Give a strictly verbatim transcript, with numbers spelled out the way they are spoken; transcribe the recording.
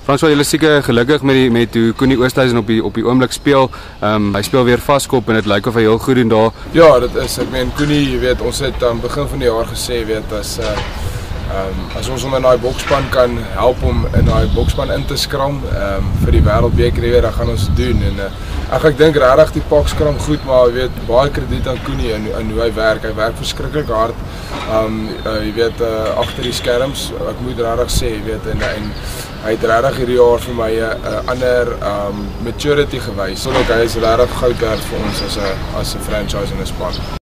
François, julle is seker gelukkig met die met hoe Koenie Oosthuizen op die op die oomblik speel. Ehm um, hy speel weer vaskop en dit lyk of hy heel goed doen daar. Ja, dit is. Ek meen Koenie, jy weet, ons het aan begin van die jaar gesê, weet as uh Um, as ons hom in daai bokspan kan help om in daai bokspan in te skram um, vir die wêreldbeker weer, dan gaan ons doen. En uh, ek ek dink regtig die pak skram goed, maar jy weet, baie krediet aan Koenie en, en hoe hy werk. Hy werk verskriklik hard. Um, uh, jy weet uh, agter die skerms, ek moet regtig sê, jy weet, en en hy het regtig hierdie jaar vir my 'n uh, ander um, maturity gewys. So ook hy is regtig goud werd vir ons as 'n as 'n franchise in 'n span.